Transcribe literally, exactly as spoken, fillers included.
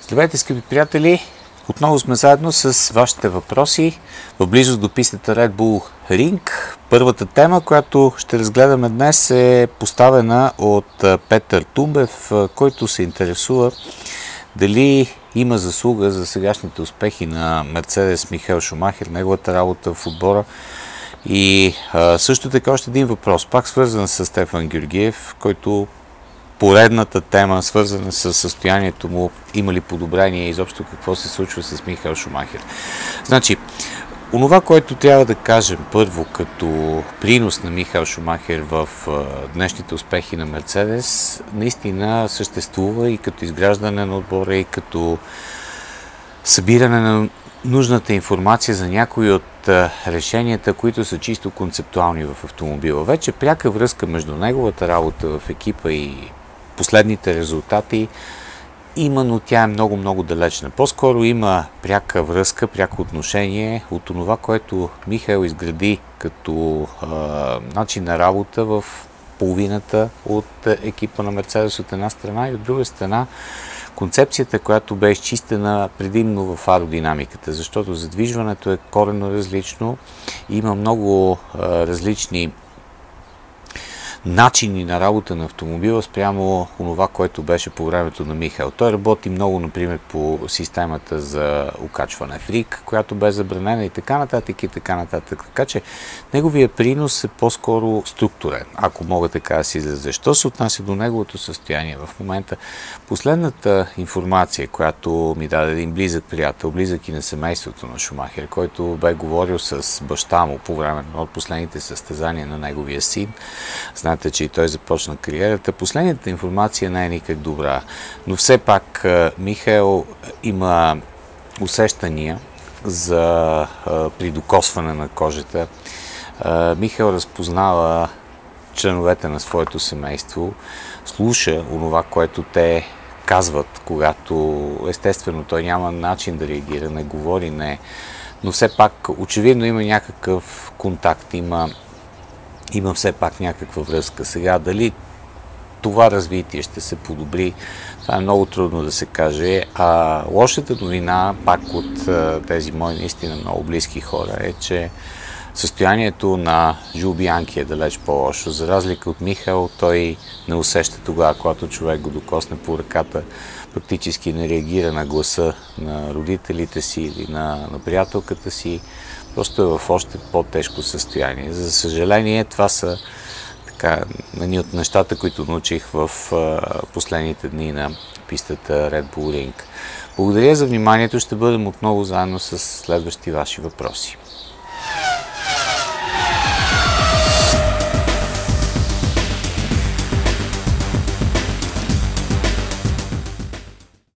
Здравейте, скъпи приятели! Отново сме заедно с вашите въпроси в близост до пистата Red Bull Ring. Първата тема, която ще разгледаме днес, е поставена от Петър Тумбев, който се интересува дали има заслуга за сегашните успехи на Мерцедес Михаел Шумахер, неговата работа в отбора. И а, също така още един въпрос, пак свързан с Стефан Георгиев, който поредната тема, свързана с състоянието му, има ли подобрение и изобщо какво се случва с Михаел Шумахер. Значи, онова, което трябва да кажем първо като принос на Михаел Шумахер в днешните успехи на Мерцедес, наистина съществува и като изграждане на отбора, и като събиране на нужната информация за някои от решенията, които са чисто концептуални в автомобила. Вече пряка връзка между неговата работа в екипа и последните резултати има, но тя е много-много далечна. По-скоро има пряка връзка, пряко отношение от това, което Михаел изгради като а, начин на работа в половината от екипа на Мерцедес от една страна, и от друга страна концепцията, която бе изчистена предимно в аеродинамиката, защото задвижването е коренно различно, има много а, различни начини на работа на автомобила спрямо това, което беше по времето на Михаел. Той работи много, например, по системата за окачване в риг, която бе забранена и така нататък и така нататък. Така че неговия принос е по-скоро структурен, ако мога така да си изразя. Що се отнася до неговото състояние в момента? Последната информация, която ми даде един близък приятел, близък и на семейството на Шумахер, който бе говорил с баща му по време на последните състезания на неговия син. Знаете, че и той започна кариерата. Последната информация не е никак добра, но все пак Михаел има усещания за придокосване на кожата. Михаел разпознава членовете на своето семейство, слуша онова, което те казват, когато естествено той няма начин да реагира, не говори, не. Но все пак очевидно има някакъв контакт, има Има все пак някаква връзка. Сега, дали това развитие ще се подобри, това е много трудно да се каже. А лошата новина, пак от тези мои наистина много близки хора, е, че състоянието на Жул Бианки е далеч по-лошо. За разлика от Михаел, той не усеща тогава, когато човек го докосне по ръката, практически не реагира на гласа на родителите си или на, на приятелката си. Просто е в още по-тежко състояние. За съжаление, това са така, едни от нещата, които научих в а, последните дни на пистата Red Bull Ring. Благодаря за вниманието. Ще бъдем отново заедно с следващи ваши въпроси.